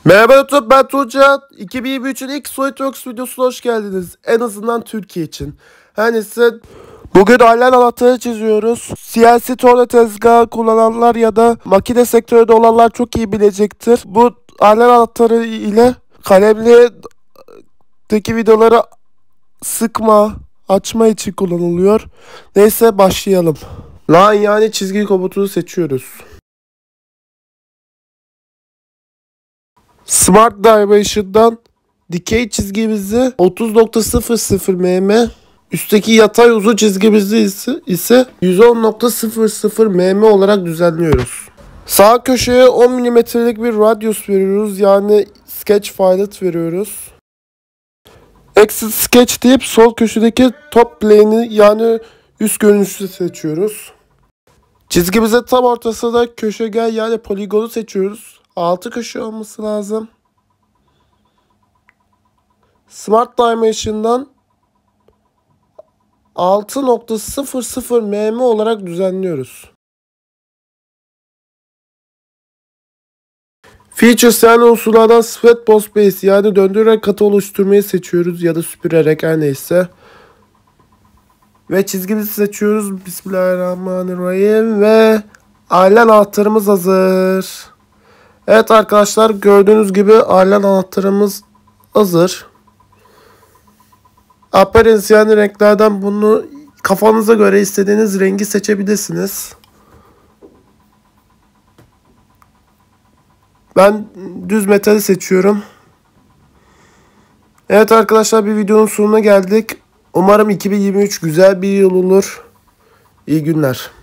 Merhaba YouTube, ben Tuğcan. 2023'ün ilk SolidWorks videosuna hoş geldiniz. En azından Türkiye için. Her neyse, bugün halen anahtarı çiziyoruz. CNC torna tezgahı kullananlar ya da makine sektöründe olanlar çok iyi bilecektir. Bu halen anahtarı ile kalemli'deki vidaları sıkma, açma için kullanılıyor. Neyse başlayalım. Line yani çizgi komutunu seçiyoruz. Smart Dimension'dan dikey çizgimizi 30.00 mm, üstteki yatay uzun çizgimizi ise 110.00 mm olarak düzenliyoruz. Sağ köşeye 10 mm'lik bir radius veriyoruz, yani sketch fillet veriyoruz. Exit sketch deyip sol köşedeki top plane'i yani üst görünüşü seçiyoruz. Çizgimize tam ortasında köşegen yani poligonu seçiyoruz. 6 köşe olması lazım. Smart Dimension'dan 6.00 mm olarak düzenliyoruz. Features yani unsurlardan Sweat Boss Base yani döndürerek katı oluşturmayı seçiyoruz ya da süpürerek, her neyse. Ve çizgimizi seçiyoruz. Bismillahirrahmanirrahim ve halen anahtarımız hazır. Evet arkadaşlar, gördüğünüz gibi halen anahtarımız hazır. Appearance yani renklerden bunu kafanıza göre istediğiniz rengi seçebilirsiniz. Ben düz metali seçiyorum. Evet arkadaşlar, bir videonun sonuna geldik. Umarım 2023 güzel bir yıl olur. İyi günler.